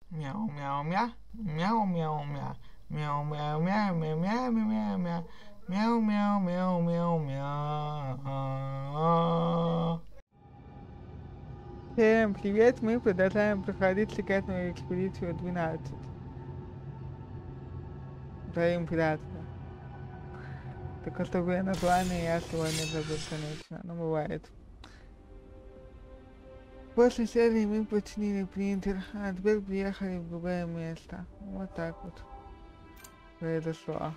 Мяу, мяу, мяу. Мяу, мяу, мяу. Мяу, мяу, мяу, мяу, мяу, мяу, мяу, мяу. Мяу, мяу, мяу, мяу, мяу. Всем привет! Мы продолжаем проходить секретную экспедицию 12. За императора. Только чтобы название я сегодня забыл, конечно, но бывает. После серии мы починили принтер, а теперь приехали в другое место. Вот так вот произошло.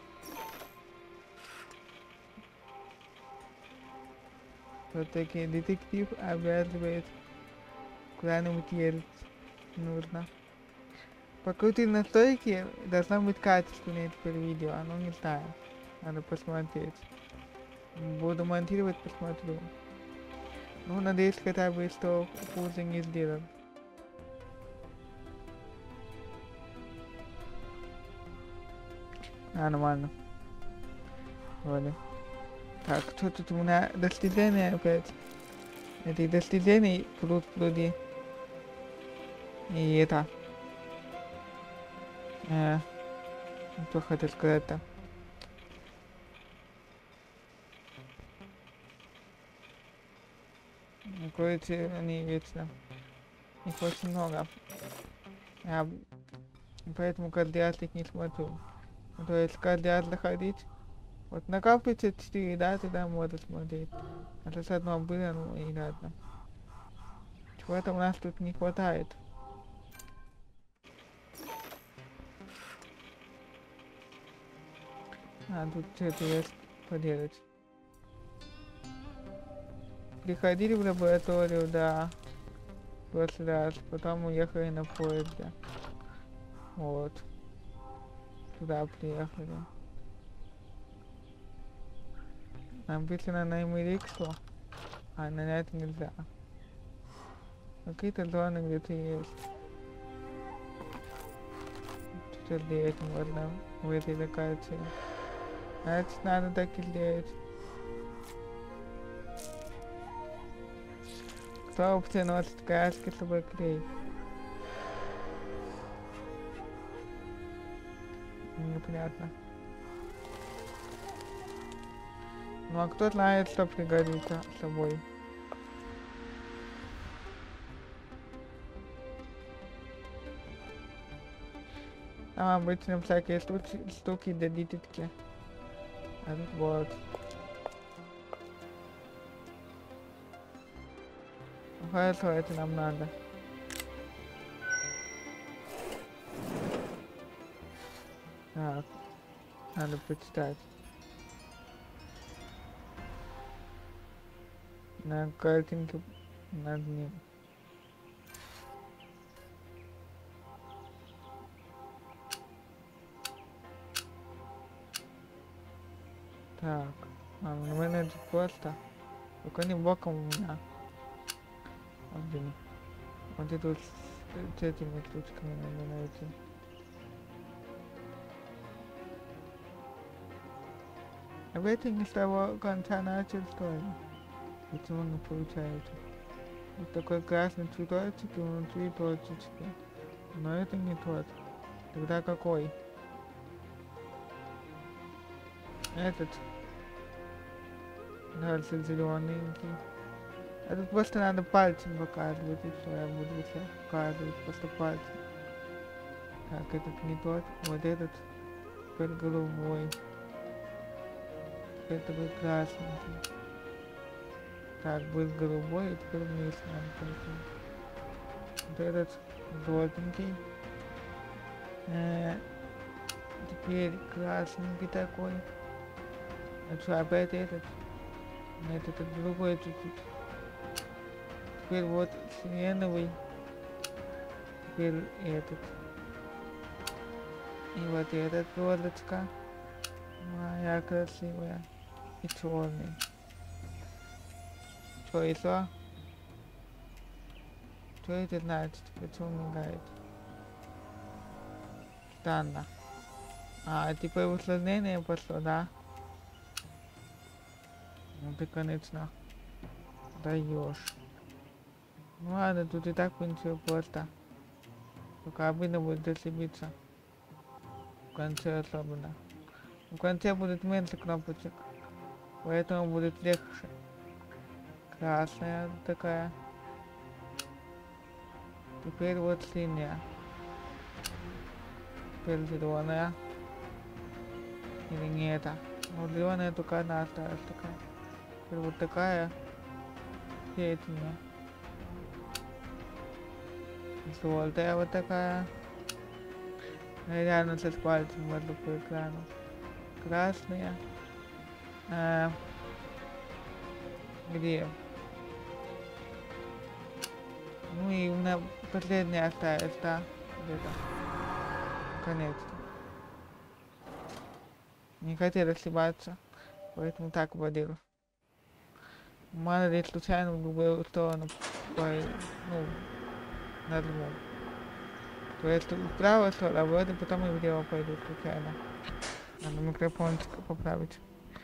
Все-таки детектив обязывает куда-нибудь ездить нужно. Покрутить на стойке, должно быть качественное теперь видео, ну не знаю. Надо посмотреть. Буду монтировать, посмотрю. Ну, надеюсь, хотя бы, что хуже не сделал. Нормально. Вроде. Так, что тут у меня достижения опять? Этих достижений пруд-пруди. И это. Что хотел сказать-то? Короче, они вечно. Их очень много. Я поэтому каждый раз их не смотрю. То есть каждый раз заходить. Вот накапливается 4, да, тогда можно смотреть. А то с одного было, ну и ладно. Чего-то у нас тут не хватает. А тут что-то есть поделать. Приходили в лабораторию, да. В прошлый раз. Потом уехали на поезде. Вот. Туда приехали. Написано на Эмириксу, а нанять нельзя. Какие-то зоны где-то есть. Что делать можно в этой локации? Значит, надо так и делать. Кто вообще носит краски, чтобы клей? Непонятно. Ну а кто знает, что пригодится с собой? Там обычно всякие штуки для дитятки. А тут вот. Хорошо, это нам надо. Так, надо почитать. На картинке над ним. Так, у меня это просто. Только не боком у меня. Один. Вот это вот с этими штучками надо найти. А вы это не с того конца начал, что ли? Почему не получается? Вот такой красный цветочек и внутри точечки. Но это не тот. Тогда какой? Этот. Дальше зелененький. Это просто надо пальцем показывать, и все, я буду все показывать просто пальцем. Так, этот не тот, вот этот теперь голубой. Теперь такой красненький. Так, был голубой, и теперь вниз надо пойти. Вот этот желтенький. Теперь красненький такой. А что, опять этот? Нет, это другой чуть-чуть. Теперь вот сиреновый. Теперь этот. И вот этот лодочка. Моя красивая. И черный. Что еще? Что это значит? Почему мигает? Странно. А, типа усложнение пошло, да? Ну ты, конечно, даешь. Ну ладно, тут и так ничего просто. Только обидно будет зацепиться. В конце особенно. В конце будет меньше кнопочек. Поэтому будет легче. Красная такая. Теперь вот синяя. Теперь зеленая. Или не это. Ну, зеленая только одна осталась такая. Теперь вот такая. Сетняя. Желтая вот такая. Реально с пальцем воду по экрану. Красная. Где? Ну и у меня последняя осталась, да? Где-то. Конец-то. Не хотел ошибаться, поэтому так водил. Мало ли случайно в другую сторону нажму. То есть вправо сторону, а вроде потом и влево пойду случайно. Надо микрофончик поправить.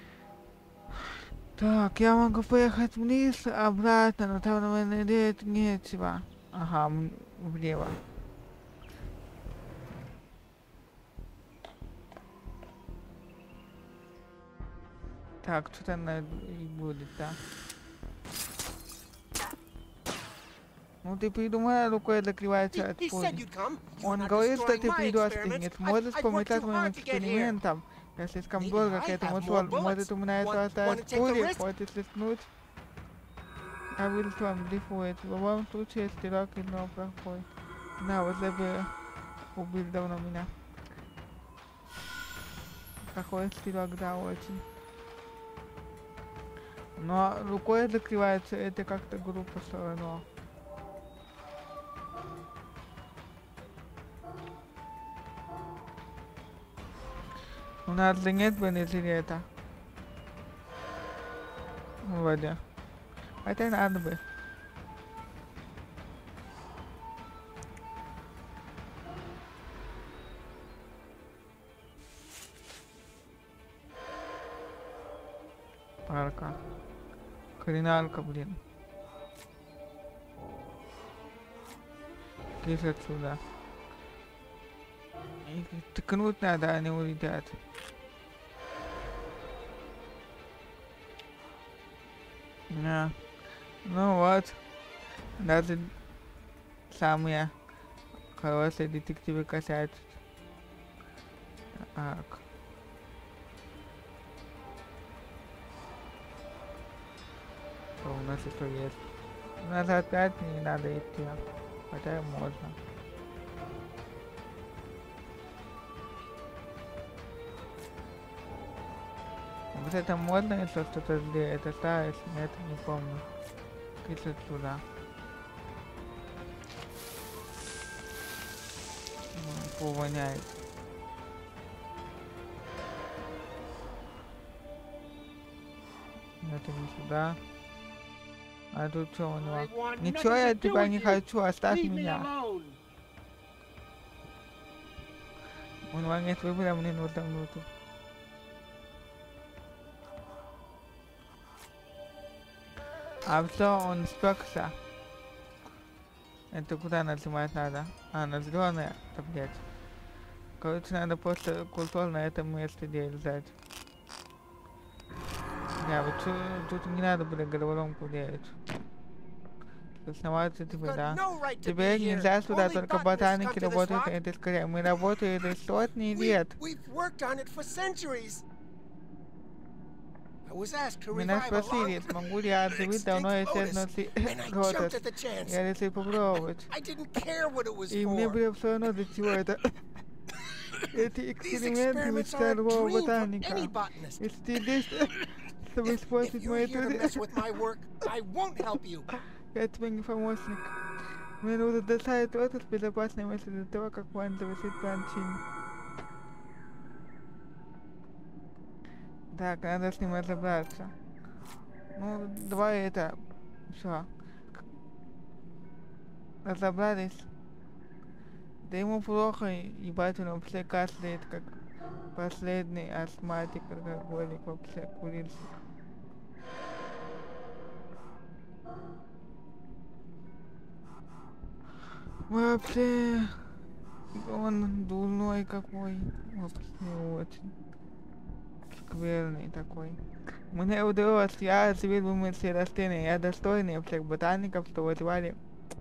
Так, я могу поехать вниз, обратно, но там, наверное, делать нечего. Ага, влево. Так, что-то она и будет, да? Ну ты придумала, рукой закрывается от пули. Он говорит, что ты придешь, Стигнец. Можешь помешать моим экспериментам. Я слишком долго к этому шел. Может, у меня это осталось пули, хочешь рискнуть? Я буду с вами дрейфовать. В любом случае, стрелок и дно проходит. Да, вот бы убил давно меня. Какой стрелок, да, очень. Но рукой закрывается, это как-то группа все равно. У нас же нет бронежилета. Вроде. Хотя надо бы. Парка. Криминалка, блин. Кис отсюда. Их тыкнуть надо, они улетят. Да. Ну вот. Даже самые хорошие детективы касаются. Так. Что у нас еще есть? У нас опять не надо идти. Хотя можно. Вот это можно, если что-то сделать, это старое, нет, не помню. Пишет сюда. Повоняет. Это не сюда. А тут что у него? Ничего, я тебя не хочу, оставь меня. У него нет выбора, мне нужно внутрь. А все, он спекся. Это куда нажимать надо? А, на зеленое, блять. Короче, надо просто культурно на этом месте держать. Да, вот тут не надо было головоломку делать. Основаться тебе, да. Тебе нельзя сюда, только ботаники работают на этой скоре. Мы работали сотни лет. Меня спросили, смогу ли я оживить давно исчезнувший Гротес. Я решил попробовать. И мне было все равно, для чего это. Эти эксперименты мечта любого ботаника. Если ты здесь, чтобы испортить мои труды, я тебе не помощник. Мне нужно доставить Гротес в безопасное место до того, как он завершит план Чин. Так, надо с ним разобраться. Ну, давай это... Все. Разобрались. Да ему плохо, ебать, он вообще кашляет, как последний астматик, алкоголик, вообще курильщик. Вообще... Он дурной какой. Вообще очень. Скверный такой. Мне удалось, я развил мысли растения, я достойный всех ботаников, что возвали,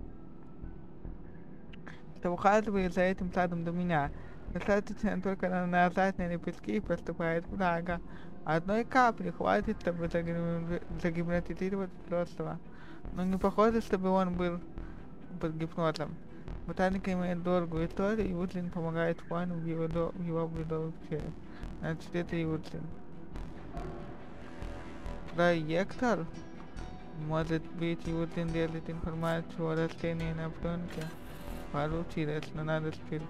что ухаживали за этим садом до меня. Достаточно только нажать на лепестки и поступает влага. Одной капли хватит, чтобы загипнотизировать взрослого. Но не похоже, чтобы он был под гипнозом. Ботаника имеет долгую историю, и Утлин помогает Хуану в его будущее. Значит, это и Утлин. Проектор? Может быть, Утлин держит информацию о растении на пленке? Получилось, но надо спирт.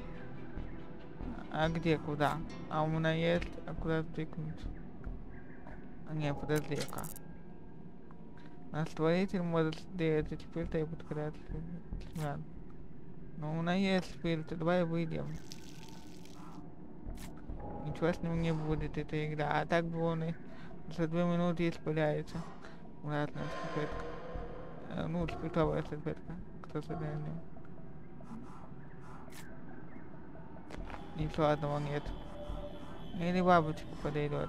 А где, куда? А у меня есть, а куда втыкнуть? Не, подожди-ка. Растворитель может сделать спирт, и подкрывать. Но у меня есть спирт, давай выйдем. Ничего с ним не будет, эта игра. А так бы он и за 2 минуты испаляется. Ладно, салфетка. Ну, спиртовая салфетка. Кто сожалению. Ничего одного нет. Или бабочка подойдет.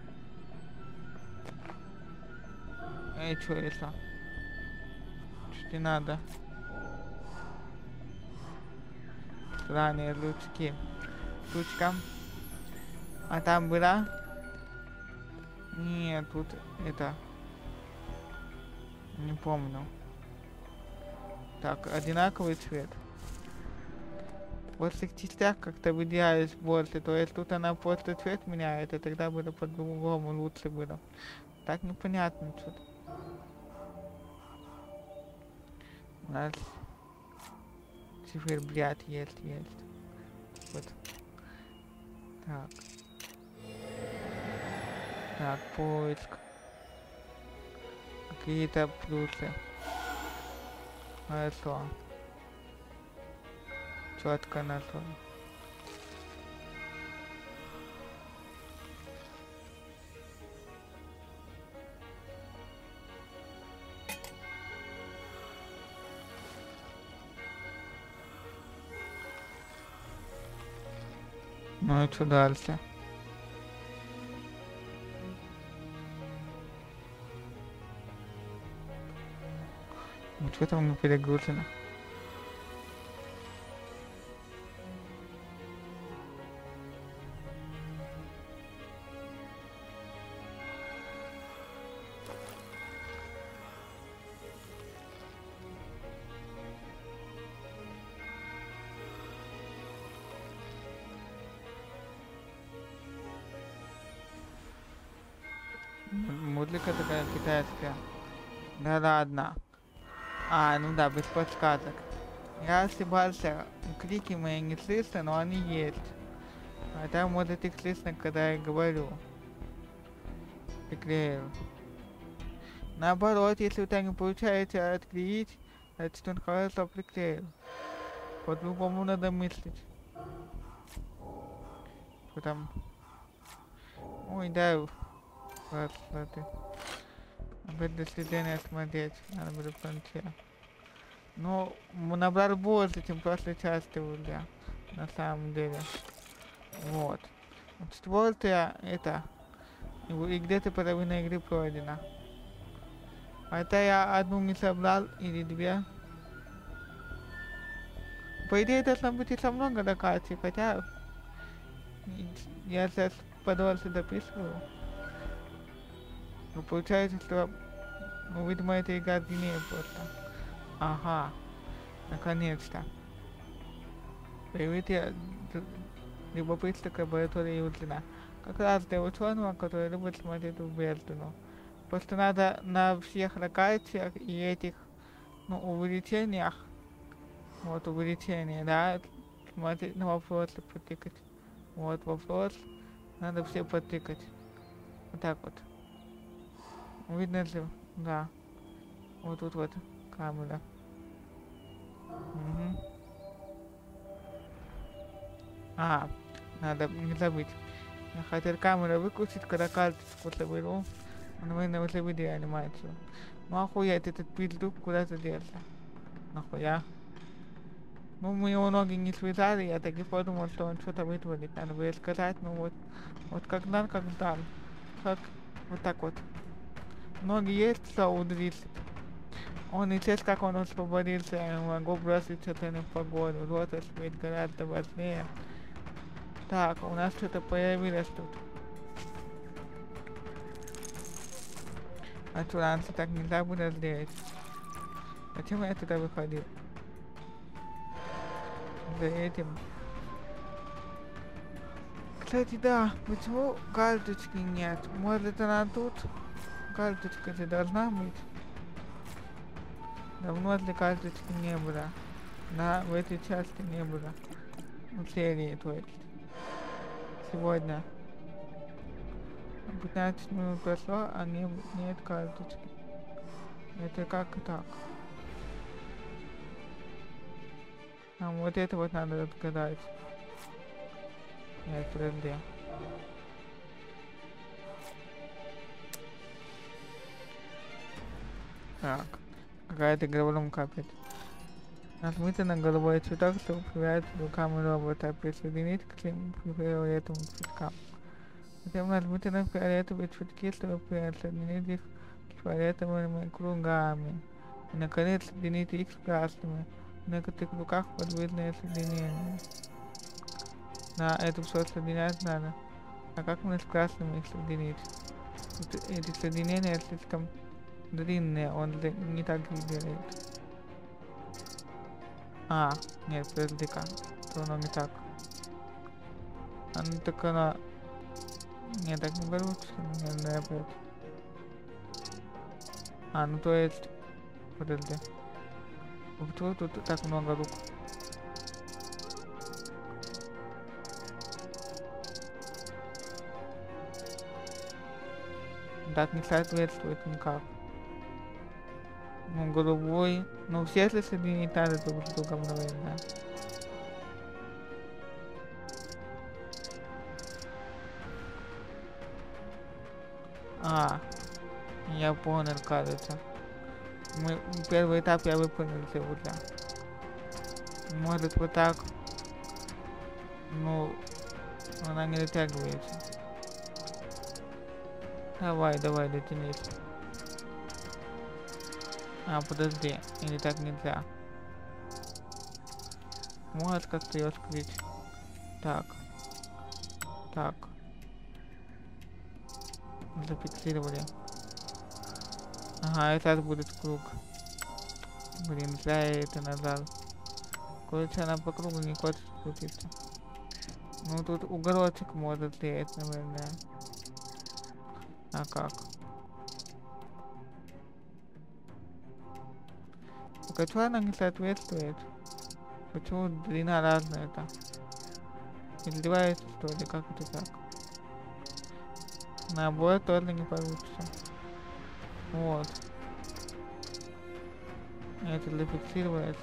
Эй, что это? Что тебе надо? Странные лучки. Штучка. А там была? Нет, тут это... Не помню. Так, одинаковый цвет. В этих частях как-то выделялись больше, то есть тут она просто цвет меняет, и тогда было по-другому лучше было. Так непонятно что-то. У нас циферблат есть. Вот. Так. Так, поиск. Какие-то плюсы. Хорошо. Четко нашел. Ну и что дальше? Ну что там не перегружено? Музыка такая китайская. Да ладно. А, ну да, без подсказок. Я ошибался. Крики мои не слышно, но они есть. А там может их слышно, когда я говорю. Приклеил. Наоборот, если у тебя не получается отклеить, значит он хорошо приклеил. По-другому надо мыслить. Что там? Ой, да. Ты. Опять до свидания смотреть. Надо будет фронтир. Ну, набрал больше, чем в прошлой части уже. На самом деле. Вот. Четвертое это. И где-то половина игры пройдена. Это я одну не собрал или 2. По идее должно быть еще много локаций, хотя я сейчас подольше записываю. Но получается, что, ну, видимо, эта игра длиннее просто. Ага, наконец-то. Привитие любопытство к лаборатории Утлина. Как раз для ученого, который любит смотреть в бездну. Просто надо на всех локациях и этих, ну, увеличениях, вот увеличение, да, смотреть на вопросы, потыкать. Вот вопрос, надо все потыкать. Вот так вот. Видно ли? Да. Вот тут вот камера. Угу. А, надо не забыть. Я хотел камеру выключить, когда карточку соберу. Наверное, уже видео анимацию. Ну охуеть, этот пиздюк куда-то делся. Нахуя? Ну, мы его ноги не связали, я так и подумал, что он что-то вытворит. Надо будет сказать, ну вот как дан, как дан. Как вот так вот. Ноги есть, все удрить. Он и сейчас, как он освободился, я могу бросить это на погоду. Рота ведь гораздо важнее. Так, у нас что-то появилось тут. А что, раньше так нельзя было сделать? Зачем я туда выходил? За этим. Кстати, да, почему карточки нет? Может она тут? Карточка же должна быть. Давно ли карточки не было? Да, в этой части не было. В серии, то есть. Сегодня. 15 минут прошло, а нет карточки. Это как так? А вот это вот надо отгадать. Нет, подожди. Так. Какая-то головоломка опять. Нажмите на голубой цветок, чтобы проверять руками робота. Присоединить к фиолетовым цветкам. Затем нажмите на фиолетовые цветки, чтобы присоединить их к фиолетовыми кругами. И, наконец, соедините их с красными. В некоторых руках подвижное соединение. Да, это все соединять надо. А как мне с красными их соединить? Эти соединения слишком длинные, он не так и делает. А, нет, подожди-ка, то оно не так. Так она... Не, так не получится, наверное, опять. А, ну то есть... Подожди. Почему тут так много рук? Так не соответствует никак. Ну, голубой. Ну, все если соединить надо друг с другом, наверное. А, я понял, кажется. Первый этап я выполнил сегодня. Может вот так. Ну, она не дотягивается. Давай, дотянись. А, подожди, или так нельзя. Может как-то ее скрыть. Так. Так. Зафиксировали. Ага, этот будет круг. Блин, зря я это нажал. Короче, она по кругу не хочет крутиться. Ну, тут уголочек может стоять, наверное. А как? Так, а что она не соответствует? Почему длина разная-то? Издевается, что ли? Как это так? Наоборот, тоже не получится. Вот. Это зафиксировалось.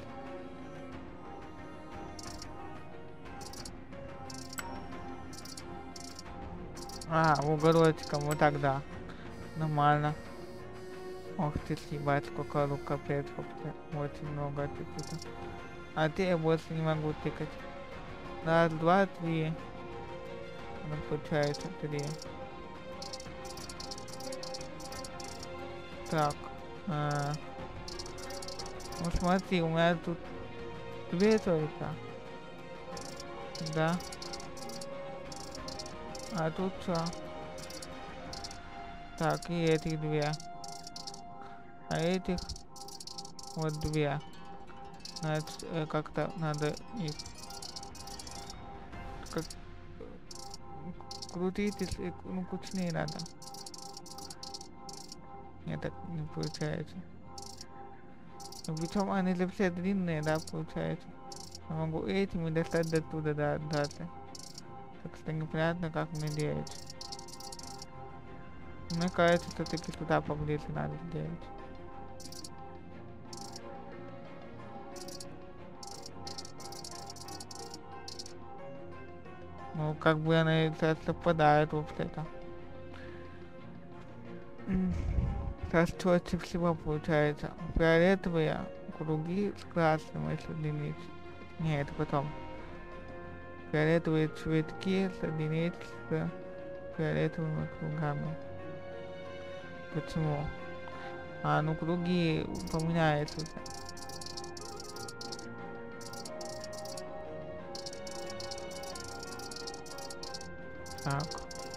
А, уголочком, вот так, да. Нормально. Ох ты, ебать, сколько рук, капец, вообще. Очень много аппетита. А ты я больше не могу тыкать. Раз, два, три. Ну, получается, 3. Так. Ну смотри, у меня тут 2 только. Да. А тут что? Так, и этих 2. А этих вот 2. Значит, как-то надо их как крутить, если, ну, кучнее надо. Нет, так не получается. Причем они же все длинные, да, получается. Я могу этими достать до туда, да, дальше. Так что непонятно, как мне делать. Мне кажется, все-таки туда поближе надо сделать. Ну, как бы она совпадает вообще-то. Сейчас четче всего получается. Фиолетовые круги с красным, если делить. Не, это потом. Фиолетовые цветки соединяются фиолетовыми кругами. Почему? Ну круги поменяются. Так.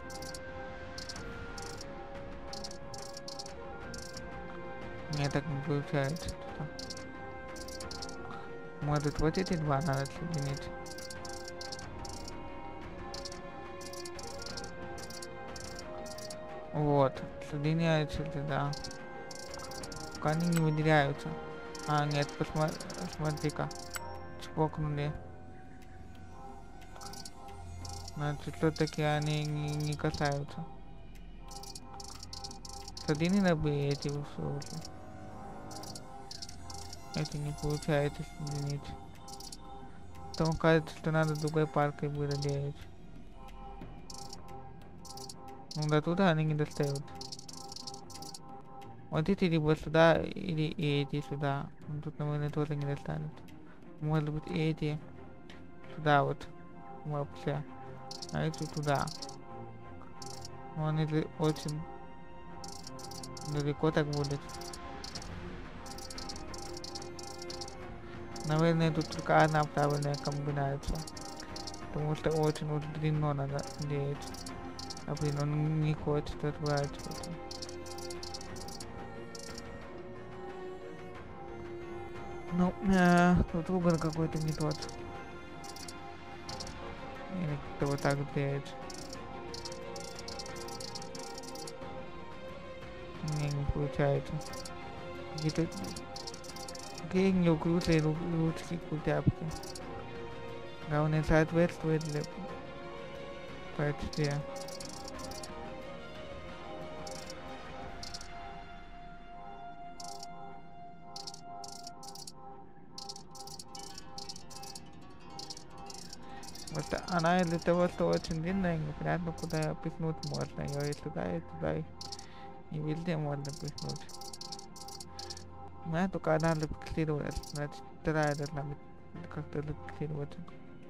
Мне так не получается. Может, вот эти два надо соединить. Вот, соединяются тогда. Пока они не выделяются. Нет, посмотри-ка. Чпокнули. Значит, все-таки они не касаются. Соединили бы эти условия. Это не получается соединить. Потом кажется, что надо другой паркой было делать. Ну до туда они не достают. Вот эти либо сюда, или эти сюда. Ну, тут, наверное, тоже не достанут. Может быть, эти сюда вот. Вообще. А эти туда. Но они очень далеко так будет. Наверное, тут только одна правильная комбинация. Потому что очень уж длинно надо делать. А блин, он не хочет отворачиваться. Ну, тут выбор какой-то не тот. Или как-то вот так делать. Не получается. Какие-то неуклюжие ручки культяпки. Главное соответствует для почти. Вот она из-за того, что очень длинная, непонятно куда пихнуть можно. Ее и туда, и везде можно пихнуть. У меня только одна зафиксировалась, значит вторая должна быть как-то зафиксироваться.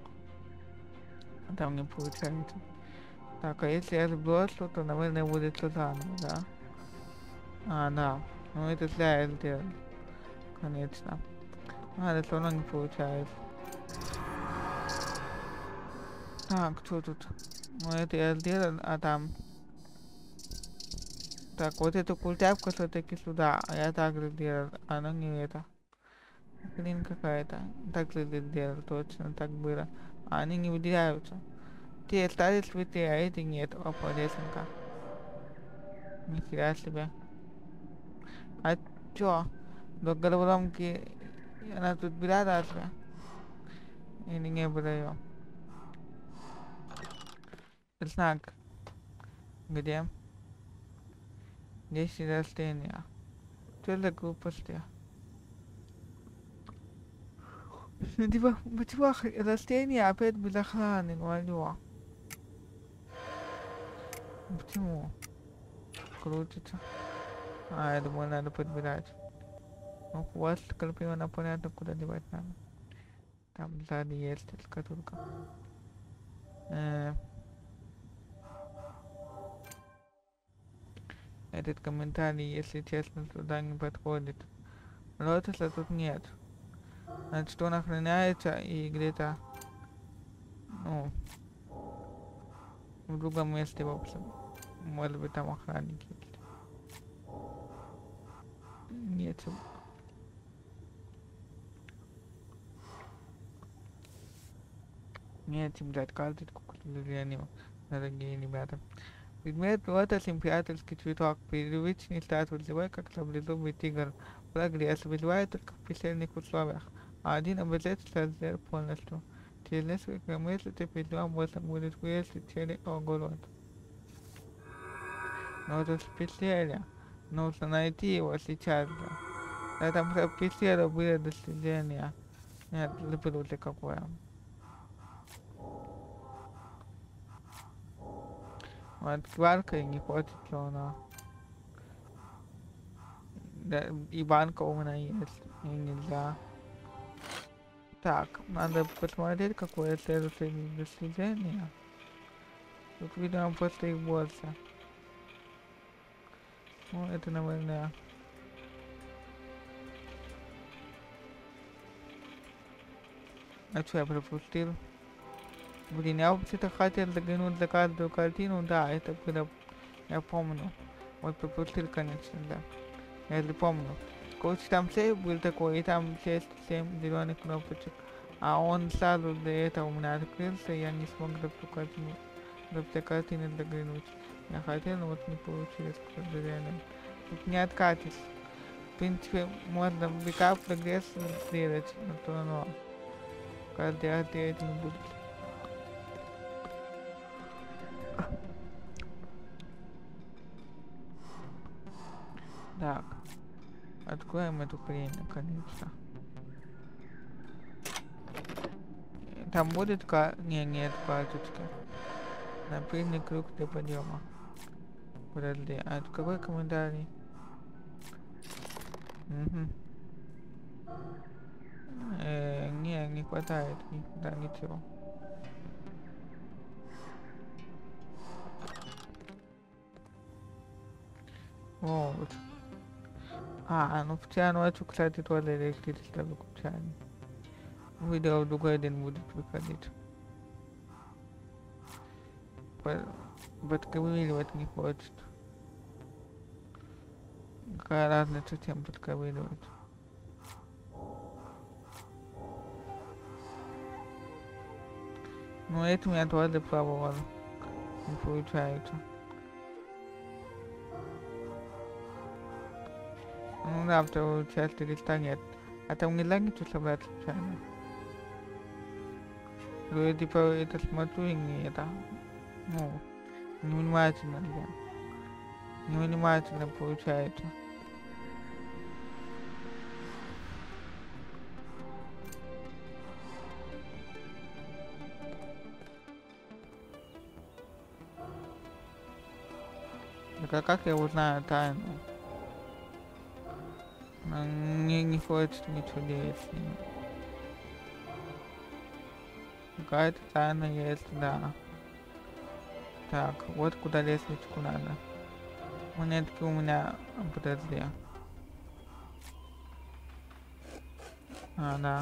Там не получается. Так, а если я сброшу, то, наверное, будет все заново, да? Да. Ну это зря я сделал. Конечно. Это все равно не получается. Так, что тут? Ну это я сделал, а там... Так, вот эту культяпку все-таки сюда, а я также сделал, она не это. Блин, какая-то. Так же сделал, точно так было. А они не выделяются. Те стали цветы, а эти нет. Опа, лесенка. Нифига себе. А чё? До головоломки она тут была разве? Или не было ее? Знак. Где? 10 растения. Что за глупости? Почему растения опять без охраны, ну алло. Почему? Крутится. Я думаю, надо подбирать. Ну, хвост скорпиона понятно, куда девать надо. Там сзади есть шкатулка. Этот комментарий, если честно, туда не подходит. Лотоса тут нет. Значит, он охраняется и где-то, ну, в другом месте, в общем. Может быть, там охранники есть. Нет. Нет, брать карточку, дорогие ребята. Предмет лотос императорский цветок. Привычный статус живой, как саблезубый тигр. Прогресс выживает только в пещерных условиях. А один образец создан полностью. Через несколько месяцев видео можно будет вырастить целый огород. Но это в пещере. Нужно найти его сейчас же. Да там про пещеру было достижение. Нет, забыл какое. Вот банка не хочет, что она. Да, и банка у меня есть. И нельзя. Так, надо посмотреть, какое следующее достижение. Тут, видимо, после их босса. Ну, это, наверное... А что я пропустил? Блин, я вообще-то хотел заглянуть за каждую картину, да, это было... Я помню. Вот пропустил, конечно, да. Я же помню. Короче, там сейф был такой, и там 6-7 зеленых кнопочек. А он сразу до этого у меня открылся, и я не смог до все картины заглянуть. Я хотел, но вот не получилось, к сожалению. Тут не откатишь. В принципе, можно бэкап прогресс сделать, но то оно каждый раз делать не будет. Так, откроем эту хрень наконец-то. Там будет Не, нет карточки. Напильный круг для подъема. Подожди, а это какой комментарий? Угу. Не хватает никуда ничего. Вот. Ну вчера ночью, кстати, тоже электричество выключали. Видео в другой день будет выходить. Подковыривать не хочет. Какая разница, чем подковыривать? Ну это меня тоже пробовал. Не получается. Ну да, вторую часть листа нет. А там не лагнется собрать случайно? Я типа это смотрю и не это. Ну, невнимательно я. Невнимательно получается. Так а как я узнаю тайну? Мне не хочет ничего делать с ними. Какая-то тайна есть, да. Так, вот куда лестничку надо. Монетки у меня... Подожди. Да.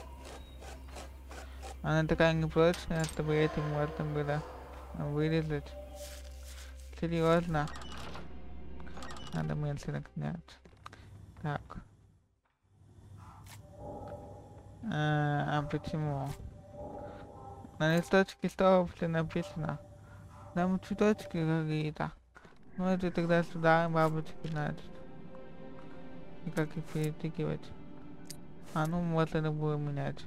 Она такая непрочная, чтобы этим можно было вырезать. Серьезно. Надо медленно гнать. Так. Почему? На листочке что вообще написано? Там цветочки какие-то. Ну это тогда сюда бабочки, значит. И как их перетыкивать? Ну вот это будем менять.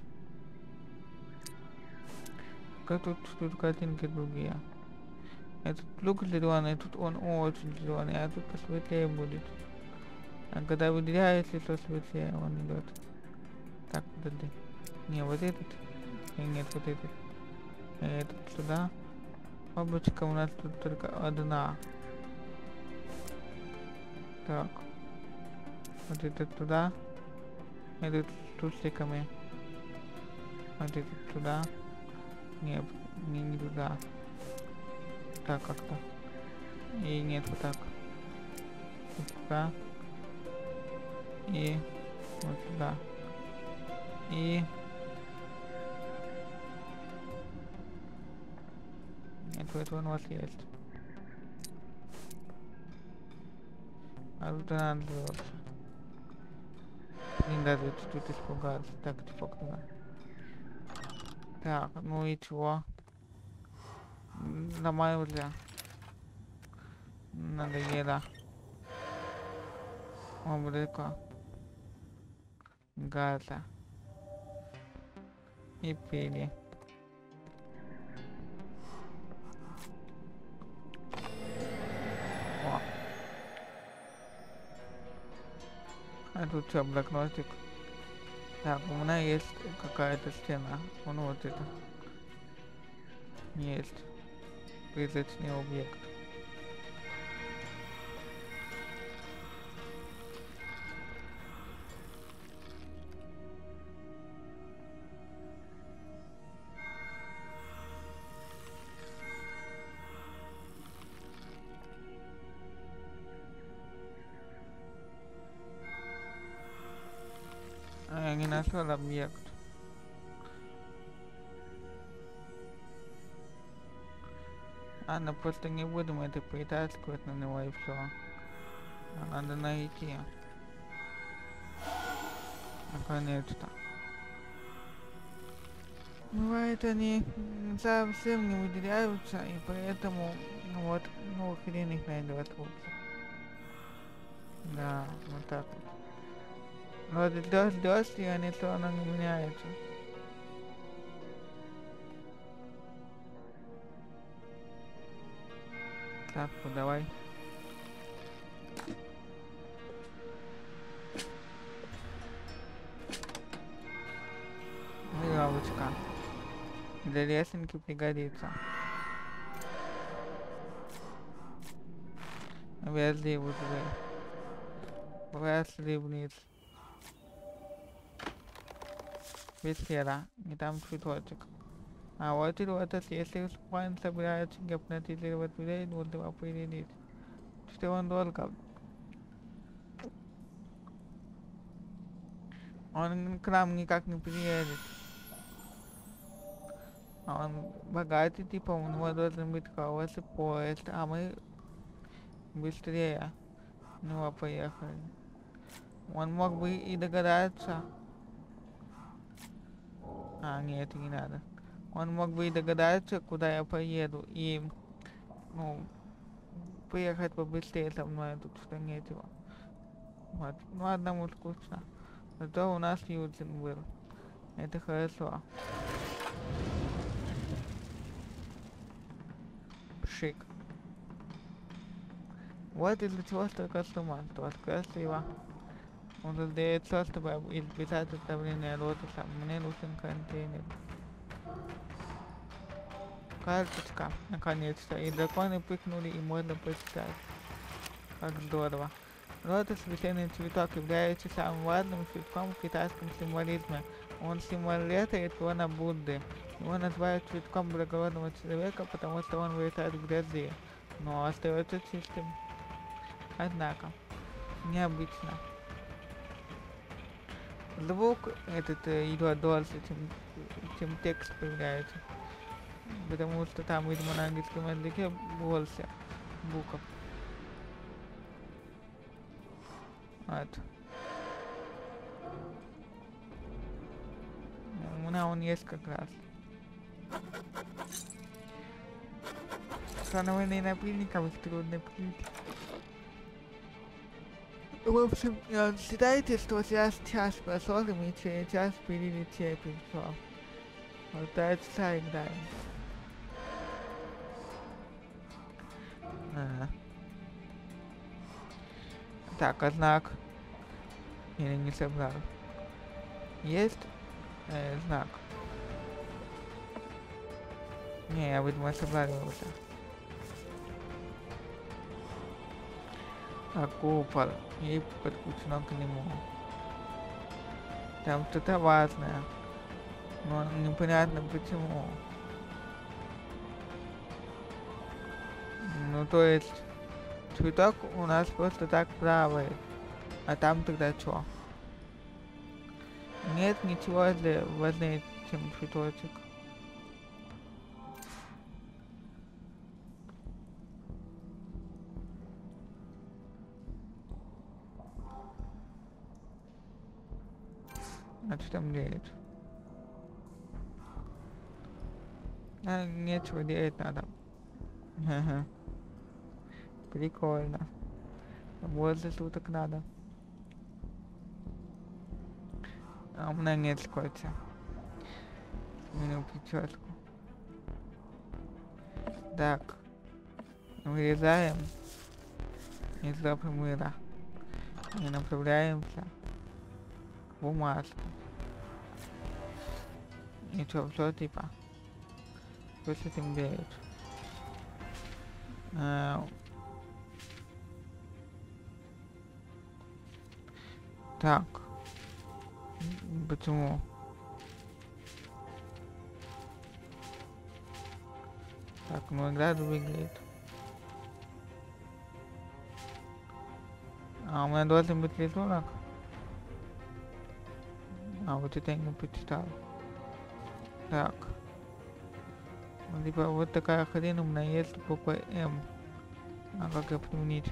Как тут картинки другие. Этот лук зеленый, тут он очень зеленый, а тут посветлее будет. А когда выделяется, то светлее он идет. Так, подожди. Не, вот этот. И нет, вот этот. Этот сюда. Бабочка у нас тут только одна. Так. Вот этот туда. Этот с тусликами. Вот этот туда. Нет, не туда. Так как-то. И нет, вот так. Вот сюда. И вот сюда. И... Это у нас есть. А тут надо вообще. Блин, даже чуть-чуть испугался. Так, типа когда. Так, ну и чего? Нормально уже. Надоело. Облако. Газа. И пили. О. А тут что, блокнотик? Так, у меня есть какая-то стена. Вон вот это. Есть. Призрачный объект. Нашел объект. Ладно, просто не будем это притаскивать на него и все. Надо найти. Наконец-то. Бывает, они совсем не выделяются, и поэтому вот, ну, хрен их найдет лучше. Да, вот так вот. Вот ждёшь, и они все равно не меняются. Так, вот давай. Веревочка. Для лесенки пригодится. Везли узлы. Везли вниз. Пещера. И там цветочек. А вот и лотос, если Спайн собирается гипнотизировать людей, нужно определить, что он долго. Он к нам никак не приедет. А он богатый, типа, у него должен быть хороший поезд, а мы быстрее него поехали. Он мог бы и догадаться. А, нет, не надо. Он мог бы и догадаться, куда я поеду, и, ну, поехать побыстрее со мной, а тут что нечего. Вот, ну одному скучно. Зато у нас Юджин был. Это хорошо. Пшик. Вот из-за чего столько сумма. Вот красиво. Он создает все, чтобы избежать оставления лотоса. Мне нужен контейнер. Карточка, наконец-то. И драконы прыгнули, и можно почитать. Как здорово. Лотос, весенний цветок, является самым важным цветком в китайском символизме. Он символ лета и трона Будды. Его называют цветком благородного человека, потому что он вырастает в грязи, но остается чистым. Однако, необычно. Звук этот идет дольше, чем текст появляется. Потому что там, видимо, на английском языке больше букв. Вот. У меня он есть как раз. Установленный напильником их трудно пить. В общем, считайте, что сейчас час прошел, и мы через час пилили цепи, все. Вот 5 часа играем. Так, а знак? Или не собрал? Есть знак? Не, я, видимо, собрал его уже. А купол и подключено к нему. Там что-то важное, но непонятно почему. Ну то есть цветок у нас просто так плавает, а там тогда что? Нет ничего важнее, чем цветочек. А что там делать? А, нечего делать надо. Ага. Прикольно. Возле суток надо. А у меня нет скотча. Сменю прическу. Так. Вырезаем из мыла. И направляемся к бумажке. И что, все типа? Что с этим делать? Так. Почему? Так, ну игра двигает. А у меня должен быть рисунок. А, вот это я не почитал. Так. Ну, типа вот такая хрень у меня есть с буквой М. А как ее применить?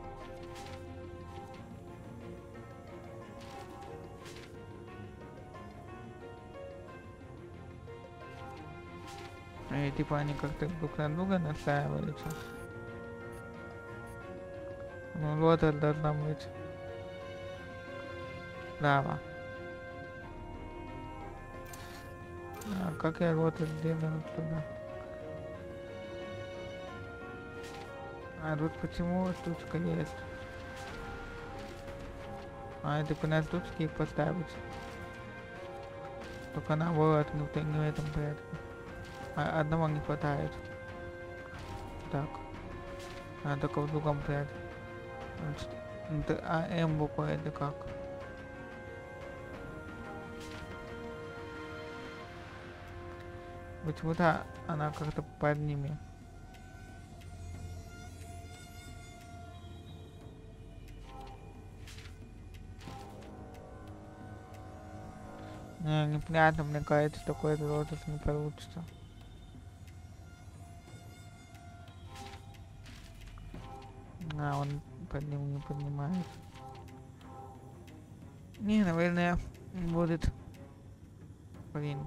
И типа они как-то друг на друга настраиваются. Ну вот это должна быть право. А как я вот это делаю туда? А тут почему штучка есть? А это по нас штучки их поставить. Только наоборот, не в этом порядке. А одного не хватает. Так. А только в другом порядке. Значит, это АМ буква это как? Почему-то она как-то под ними. Не, непонятно, мне кажется, такой лотос не получится. А, он под ним не поднимает. Не, наверное, будет. Блин.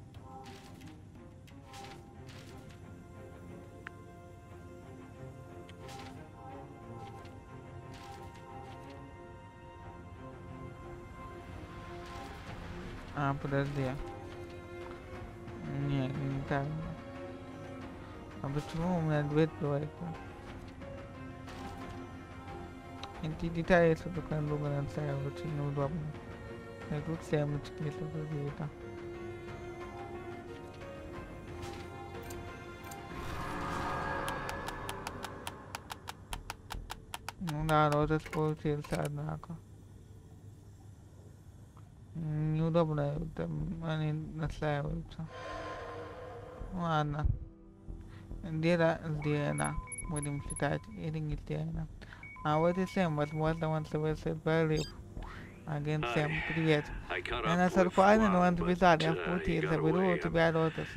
А, подожди. Не так. А почему у меня дверь открывается? Эти детали, если только друга настраивать, очень неудобно. И тут семечки, если какие-то. Ну да, лотос получился, однако. Неудобно, там они настраиваются. Ну ладно. Дело сделано. Будем считать, или не сделано. А вот и Сэм, возможно, он совершит прорыв. Агент Сэм, привет. Я на Сарфане, но он сбежал. Я в пути, заберу у тебя лотос.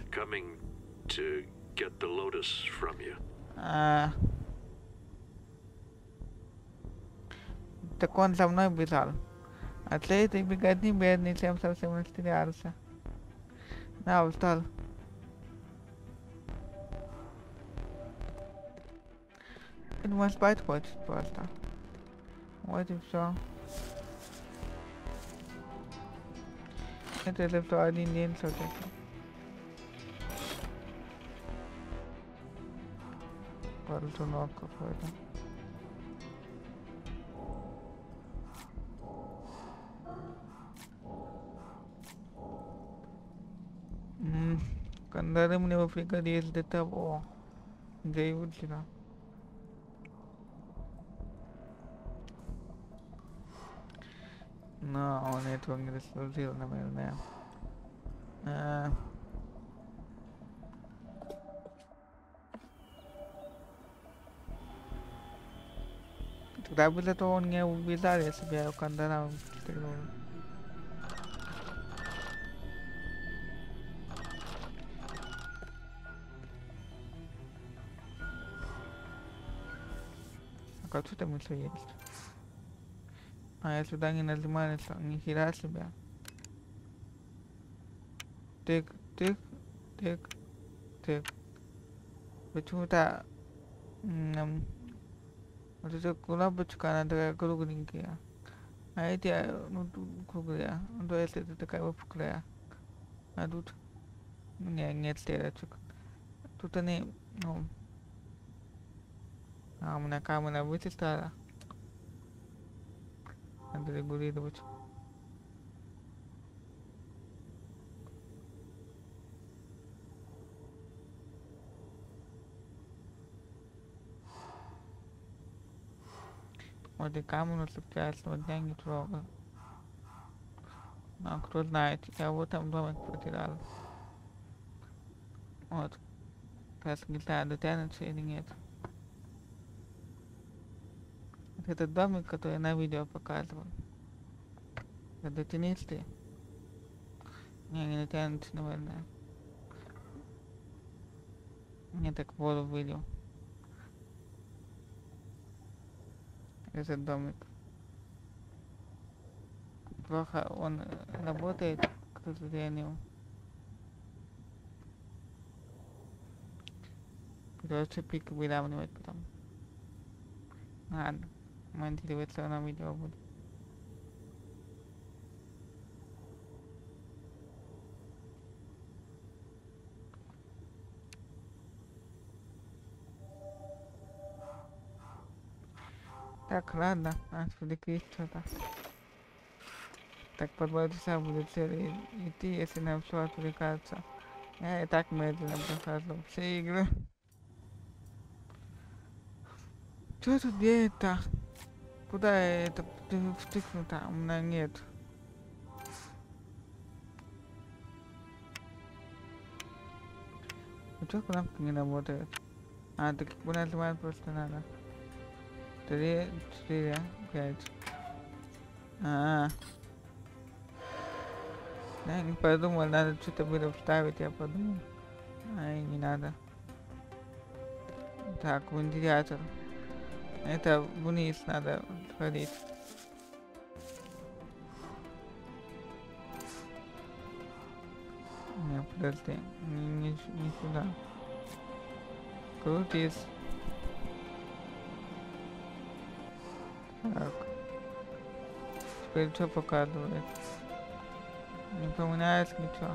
Так он за мной бежал. А с этой беготни бедный Сэм совсем растерялся. Да, устал. Я думаю, спать хочет просто. Вот и все. Это все один день все-таки. Ползунок какой-то. Кандары мне бы пригодились для того. Для Юджина. Но он этого не заслужил, наверное. Тогда бы зато он не убежал, если бы я его кандарам стрелил. А как что там еще есть? А я сюда не нажимается, ни хера себе. Тык, тык, тык, тык. Почему-то вот эта кнопочка, она такая кругленькая. А эти, ну, круглые. Ну, то есть это такая выпуклая. А тут, нет стрелочек. Тут они, ну, а у меня камера вычислила. Надо регулировать. Вот и камеру цепляется, вот я не трогаю. Но кто знает, я вот там домик потерял. Вот. Сейчас не знаю, дотянется или нет. Вот этот домик, который я на видео показывал. Дотянись ты. Не натянется, наверное. Мне так воду вылил. Этот домик. Плохо он работает, кто-то тренил. Придется пик выравнивать потом. Ладно, монтироваться на видео будет. Так, ладно, отвлеклись что-то. Так по 2 часа будет целый идти, если на все отвлекаться. Я и так медленно прохожу все игры. Что тут, где это? Куда это втыкнуто? У меня нет. Почему кнопка не работает? А, так нажимать просто надо. 3, 4, 5. Я не подумал, надо что-то было вставить, я подумал. Ай, не надо. Так, вентилятор. Это вниз надо ходить. Не, подожди. Не сюда. Крутись. Так. Теперь что показывает? Не поменяется ничего.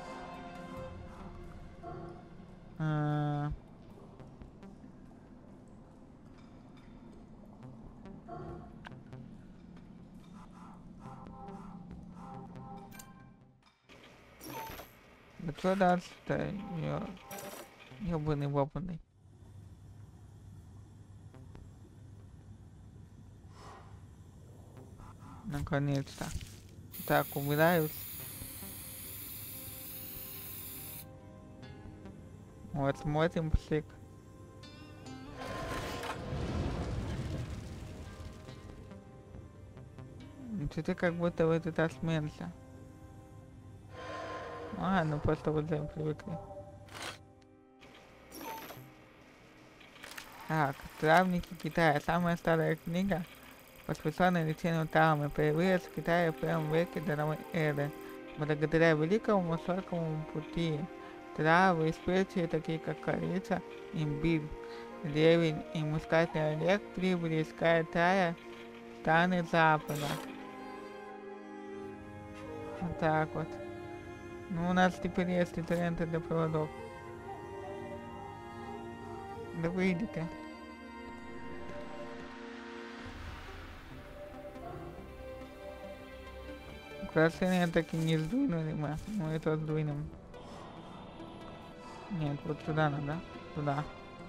Да что дальше-то? Ёбаный-вопаный. Наконец-то. Так, убираюсь. Вот, смотрим псик. Что-то как будто в этот раз меньше. Ну просто вот за привыкли. Так, травники Китая. Самая старая книга, посвященная лечению травмы, появилась в Китае в первом веке до новой эры. Благодаря великому шелковому пути травы и специи, такие как корица, имбирь, ревень и мускатный орех, прибыли из Китая в страны Запада. Вот так вот. Ну, у нас теперь есть инструменты для проводов. Да выйди-ка. Украшения так и не сдвинули мы. Мы это сдвинем. Нет, вот сюда надо. Туда.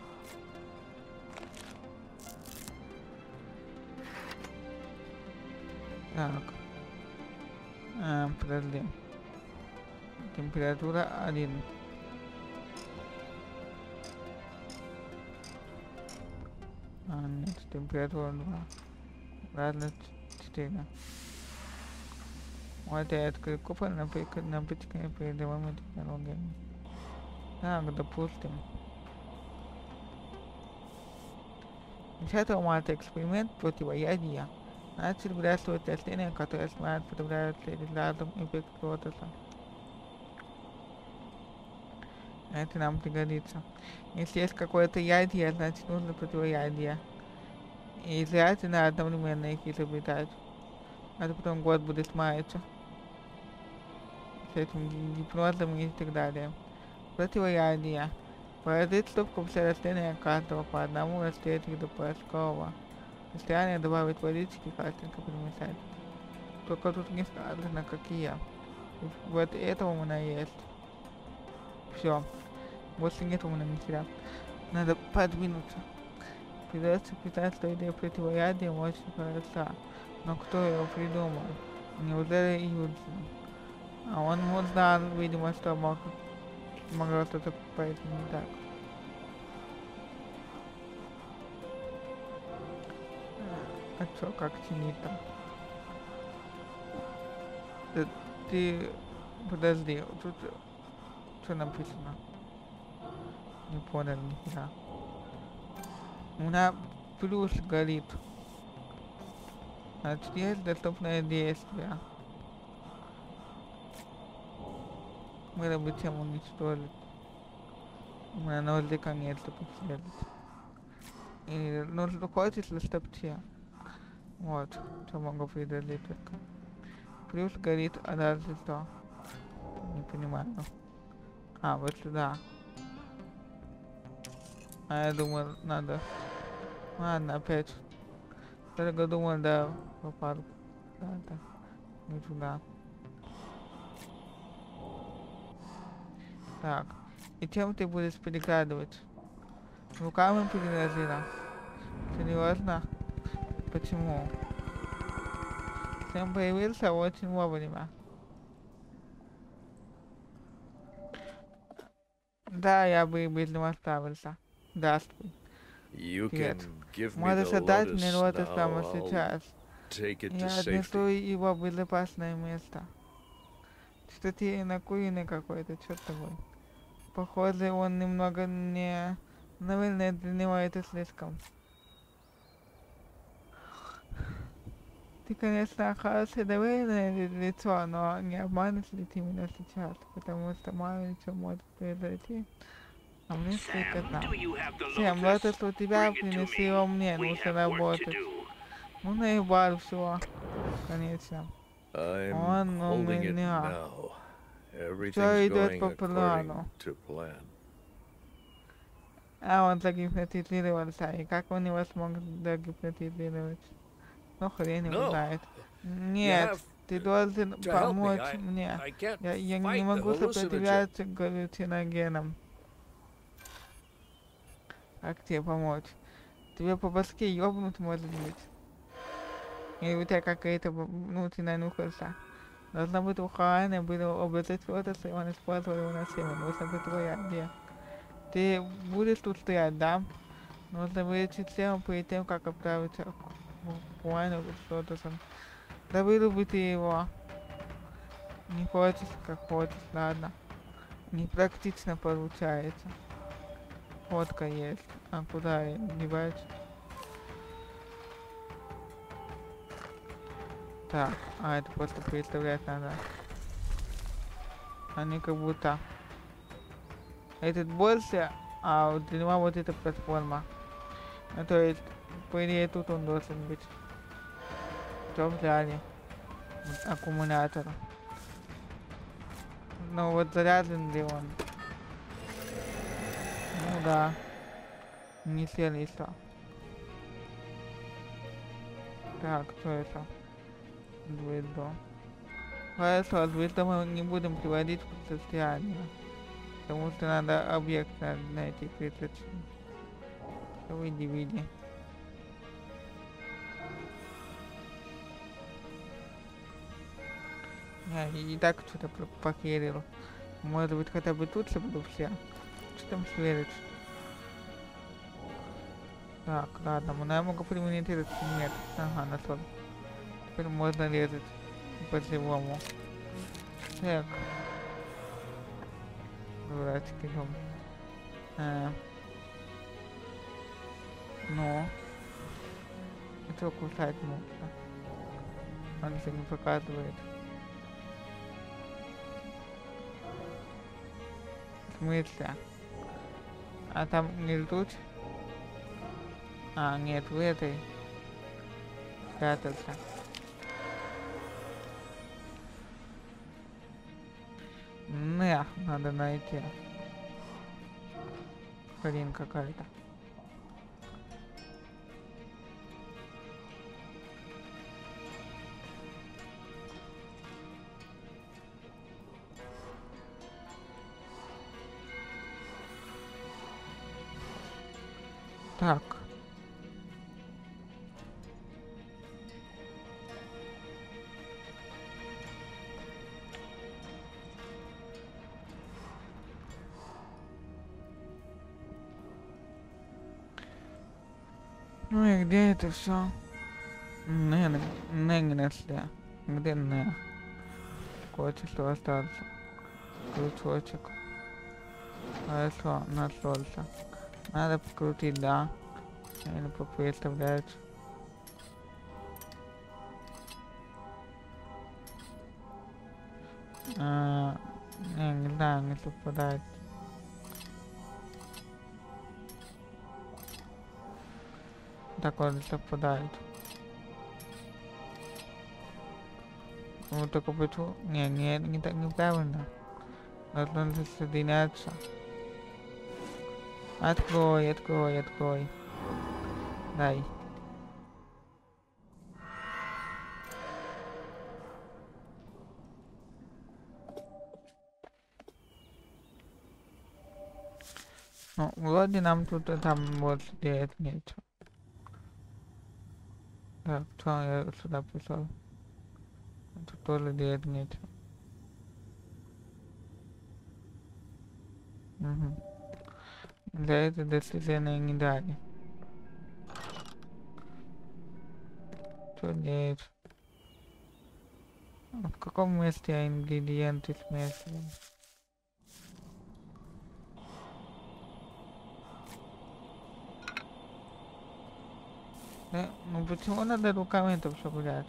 Так. Подожди. Температура 1. Нет, температура 2. Ладно, 4. Вот я открыл купол напытками передовыми технологиями. Так, допустим. 10 марта эксперимент противоядия. Начали выращивать растения, которые снимают фотографии через разум эффект лотоса. Это нам пригодится. Если есть какое-то ядие, значит нужно противоядие. И зря ты надо одновременно их изобретать. А то потом год будет маяться. С этим гипнозом и так далее. Противоядие. Положить стопку все растения каждого по одному, растереть их до порошкового. Растение добавить водички, хорошенько перемешать. Только тут не сказано какие. Вот этого у меня есть. Все. Больше нет у меня нихера. Надо подвинуться. Придется признать, что идея противоядия очень хороша. Но кто его придумал? Неужели Юджин? А он знал, видимо, что могло что-то пойти не так. А чё, как чинить там? Ты Подожди, тут что написано? Не понял нихера. У меня плюс горит. Значит, есть доступное действие. Мы бы тему уничтожить. У меня ноль конец последовать. И нужно хочешь листопте. Вот, что могу предложить только. Плюс горит, а дальше что? Не понимаю. А, вот сюда. А я думал, надо... Ладно, опять. Только думал, да, попал. Да, не туда. Так. И чем ты будешь перекладывать? Руками переложила? Серьезно? Почему? Сэм появился очень вовремя. Да, я бы и без него оставился. Здравствуй. Привет. Можешь отдать мне лотос прямо сейчас. Я отнесу его в безопасное место. Что ты накуренный какой-то, что с тобой? Похоже, он немного не... Наверное, для него это слишком. Ты, конечно, хорошее доверенное лицо, но не обманешь ли ты меня сейчас? Потому что мало ли что может произойти. А мне стыдно. Сэм, лотос у тебя, принеси его мне, нужно работать. Ну, наебал все. Конечно. Он у меня. Все идет по плану. А он загипнотизировался, и как он его смог загипнотизировать? Ну, хрен его знает. Нет, ты должен помочь мне. Я не могу сопротивляться галлюциногенам. Как тебе помочь? Тебе по башке ёбнуть, может быть? Или у тебя какая-то внутренняя нухоса? Должна быть ухайная, было облизать лотос, и он использовал его на силу. Нужно быть твоя, где? Ты будешь тут стоять, да? Нужно вылечить тело перед тем, как отправиться в войну с лотосом. Да выруби ты его. Не хочешь, как хочешь, ладно. Непрактично получается. Фотка есть. А куда я девать? Так, а это просто представлять надо. Они как будто... Этот больше, а вот для него вот эта платформа. Ну, то есть, по идее, тут он должен быть. Что взяли? Вот аккумулятор. Ну вот заряжен ли он? Ну да. Не сел еще. Так, что это? Двойдо. Хорошо, двойдо мы не будем приводить в состояние. Потому что надо объект найти криточный. Выйди, выйди. Я и так что-то похерил. Может быть, хотя бы тут буду все. Что там сверить? Так, ладно, я могу применить этот предмет. Ага, нашел. Теперь можно резать по-живому. Так. Дурацкий дом. Ну. Это кусать можно. Он же не показывает. В смысле? А там не ждут? А, нет, в этой. Спрятался. Не, надо найти. Хрень какая-то. Так. Ну и где это все? Не нашли. Где не? Какое число остался? крючочек. Хорошо, нашелся. Надо покрутить, да. Или представлять. Не знаю, не совпадает. Так вот совпадает. Вот только почему? Не так неправильно. Должно соединяться. Открой. Дай. Ну, вроде нам тут и там больше делать нечего. Так, что я сюда пришел? Тут тоже делать нечего. Угу. Для этого достижения не дали. Что делать? В каком месте я ингредиенты смешиваю? Да, ну почему надо руками это все гулять?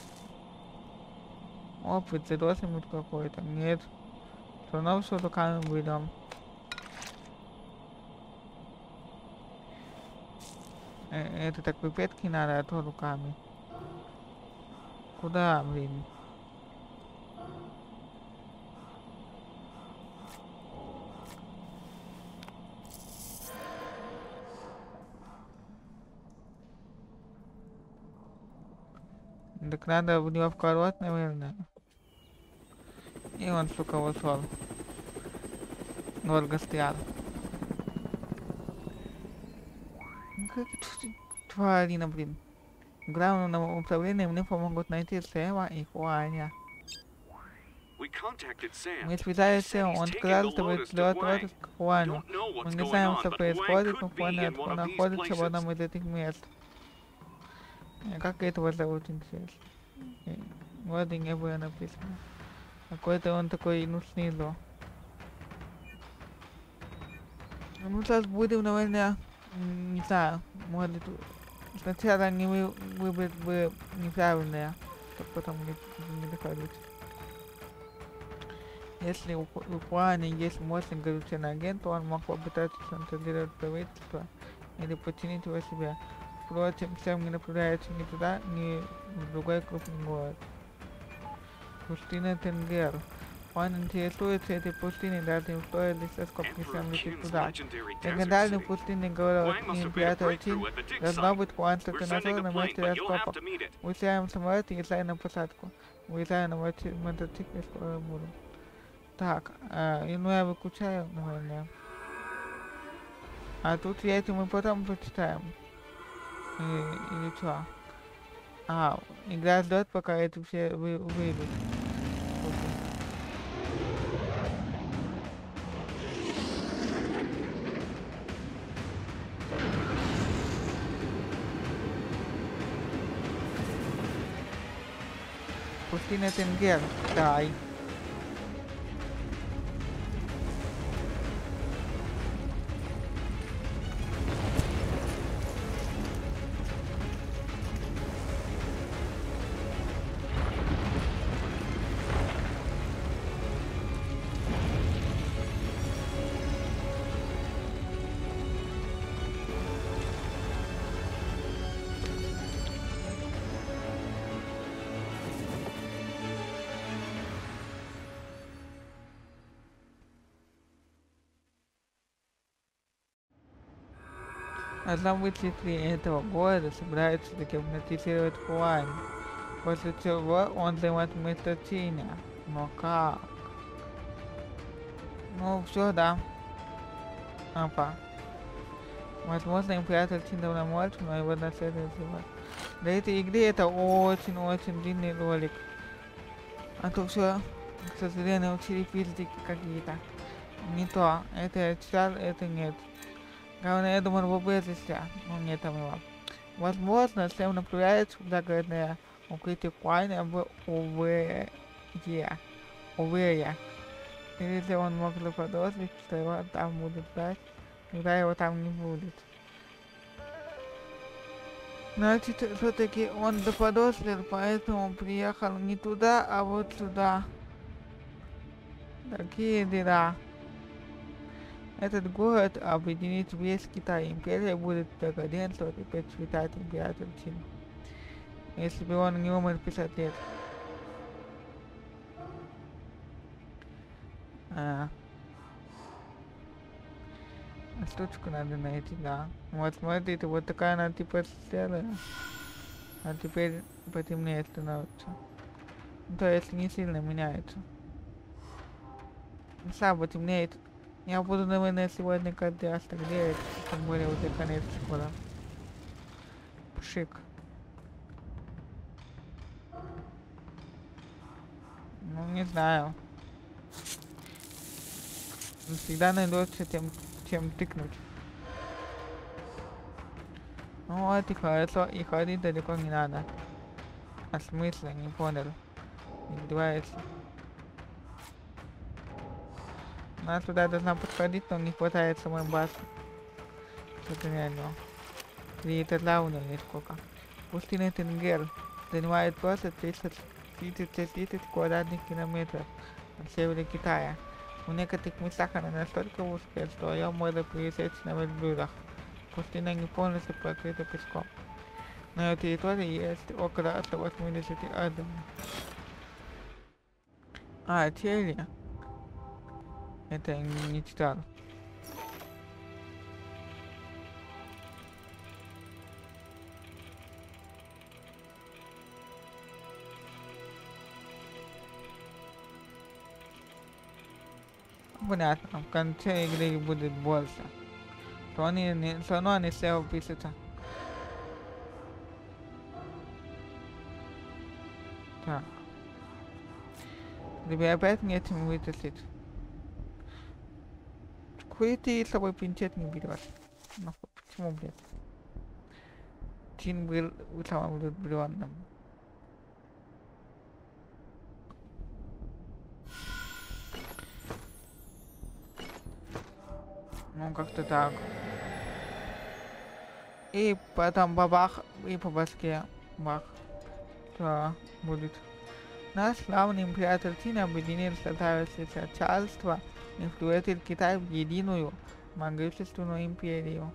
Опыт, ты должен быть какой-то. Нет. Все равно все руками выдам. Это так пипетки надо, а то руками. Куда, блин? Так надо в него вколоть, наверное. И он, сука, ушел. Долго стоял. Как тварина, блин. Главному управлению мне помогут найти Сэма и Хуаня. Мы связались с Сэмом, он сказал, что будет сделать отпуск к Хуаню. Мы не знаем, что происходит, но Хуань находится в одном из этих мест. Как этого зовут, интересно? Вот и не было написано. Какой-то он такой, ну, снизу. Ну, сейчас будем, наверное, не знаю, может, сначала не выбрать бы неправильное, чтобы потом не доходить. Если у Хуана есть мощный горючий агент, то он мог попытаться контролировать правительство или подчинить его себе. Впрочем, Сэм не направляется ни туда, ни в другой крупный город. Пустыня Тенгер. Он интересуется этой пустыней, даже им стоит лишь сколько Сэм летит туда. Легендарной пустыне говорил император Чин, должно быть Хуан Саканазор на месте раскопок. Уезжаем в самолет и езжай на посадку. Уезжаю на мотоцикле, скоро буду. Так, ну я выключаю, наверное. А тут эти мы потом почитаем. Или что? Игра ждет, пока это все выйдут. Пустыня Тенгер, дай. Должна быть жители этого города собираются гипнотизировать Хуань, после чего он займет место Чиня. Но как? Ну все, да. Опа. Возможно, император Чин давно мертв, но его наследие живо. Для этой игры это очень-очень длинный ролик. А то все, к сожалению, учили физики какие-то. Не то. Это я читал, это нет. Главное, я думал, в убежище, но нет там его. Возможно, Сэм направляется в загородное укрытие Хуаня в Увее. Или если он мог заподозрить, что его там будут ждать, когда его там не будет. Значит, все-таки он заподозрил, поэтому приехал не туда, а вот сюда. Такие дела. Этот город объединит весь Китай. Империя будет декаденствовать и процветать, император Чин. Если бы он не умер 50 лет. А, штучку надо найти, да. Вот смотрите, вот такая она типа целая. А теперь потемнее становится. Ну, то есть не сильно меняется. Слабо темнеет. Я буду, наверное, сегодня каждый раз так делать, тем более уже конец скоро. Пшик. Ну, не знаю. Всегда найдется чем тыкнуть. Ну вот и хорошо, и ходить далеко не надо. А смысла не понял. Издевается. Она туда должна подходить, но не хватает самой базы. Что-то реально. И это у нее нисколько. Пустыня Тенгер занимает просто 36 тысяч квадратных километров на севере Китая. В некоторых местах она настолько узкая, что ее можно пересечь на верблюдах. Пустыня не полностью покрыта песком. На ее территории есть около 180 ардов. А, Черри. Это не читал. Понятно, в конце игры будет больше. Что равно они слева пишутся. Так. Тебе опять нечем вытащить. Хуй ты с собой пинцет не берешь. Ну, почему, блядь? Чин был самым влюбленным. Ну, как-то так. И потом бабах, и по башке. Бах. Что будет? Наш славный император Чин объединил создавшееся царство и превратил Китай в единую могущественную империю.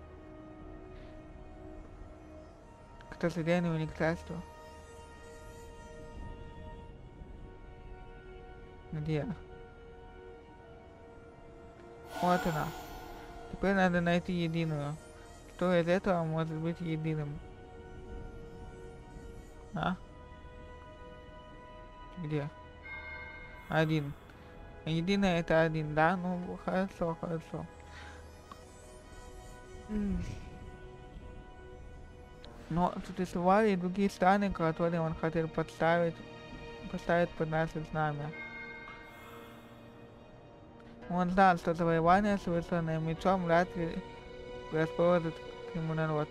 К сожалению, не к царству. Где? Вот она. Теперь надо найти единую. Что из этого может быть единым? А? Где? Один. Единое это один, да? Ну, хорошо, хорошо. Но существовали и другие страны, которые он хотел поставить под наше знамя. Он знал, что завоевание, совершенное мечом, вряд ли расположит к нему народ.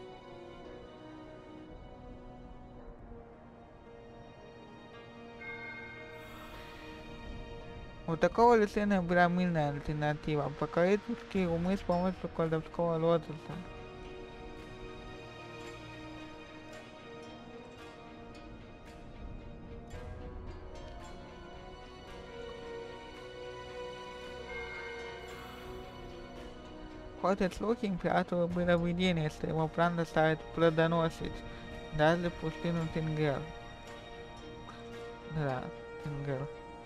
У такого решения была мирная альтернатива — покорить людские умы с помощью колдовского лотоса. Ходят слухи, императору было видение, что его план доставит плодоносить даже пустыню Тенгер. Да, Тенгер.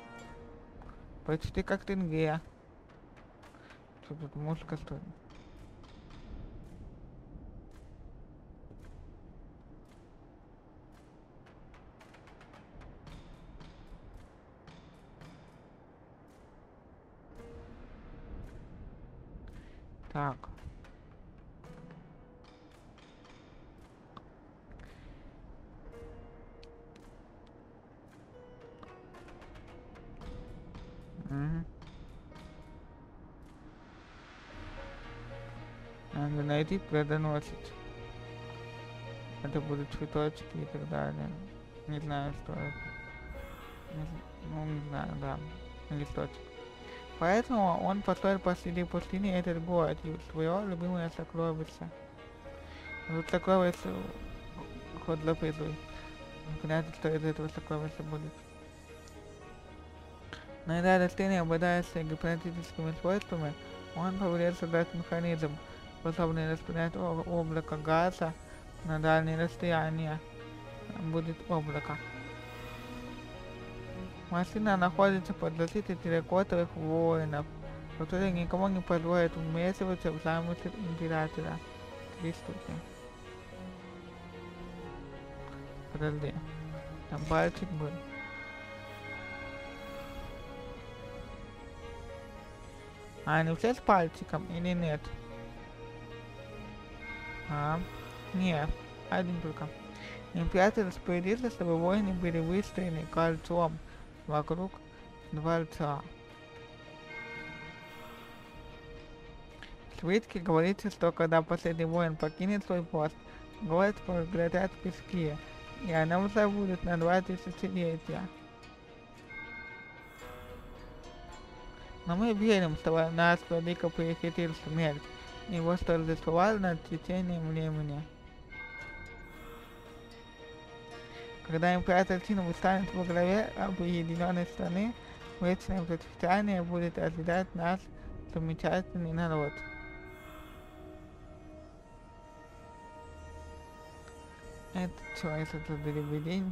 Почти как Тенгер. Что тут музыка стоит? Так. Надо найти, плодоносить. Это будут цветочки и так далее. Не знаю, что это. Ну, не знаю, да. Листочек. Поэтому он построил посреди пустыни этот город, и твое любимое сокровище. Вот сокровище ход записывай. Понятно, что из этого сокровища будет. Иногда растение обладающее гипнотическими свойствами, он позволяет создать механизм, способный распределять облако газа на дальние расстояния. Будет облако. Машина находится под защитой терракотовых воинов, которые никому не позволят вмешиваться в замысел императора. 3 штуки. Подожди. Там пальчик был. А они все с пальчиком или нет? Нет. Один только. Император распорядился, чтобы воины были выстроены кольцом вокруг дворца. В свитке говорится, что когда последний воин покинет свой пост, город поглотят пески, и о нем забудут на 2 тысячелетия. Но мы верим, что нас владыка перехитрил смерть, и его торжествовал над течением времени. Когда император Син станет во главе объединенной страны, вечное процветание будет ожидать нас замечательный народ. Это что, это за дребедень?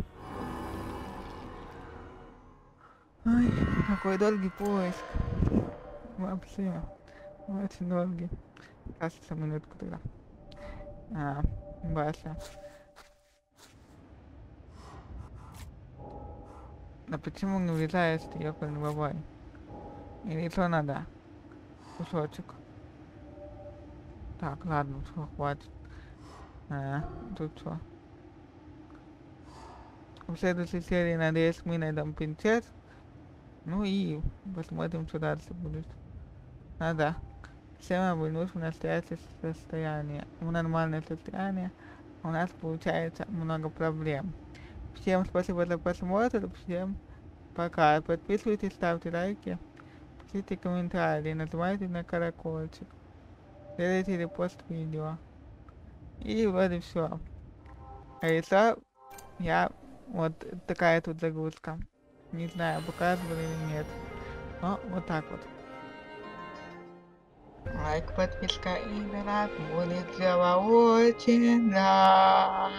Ой, какой долгий поиск. Вообще, очень долгий. Кажется, минутку тогда. Баша. Да почему не влезаешь ты, ёкарный бабай? Или что надо? Кусочек. Так, ладно, все, хватит. Тут что? В следующей серии, надеюсь, мы найдем принцесс. Ну и посмотрим, что дальше будет. Надо. Всем вернусь в настоящее состояние. В нормальное состояние. У нас получается много проблем. Всем спасибо за просмотр. Всем пока. Подписывайтесь, ставьте лайки, пишите комментарии, нажимайте на колокольчик, делайте репост видео. И вроде все. А еще я вот такая тут загрузка. Не знаю, показывали или нет. Но вот так вот. Лайк, подписка и донат будет дело очень рад.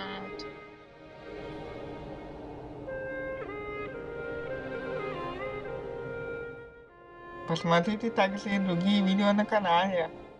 Посмотрите также и другие видео на канале.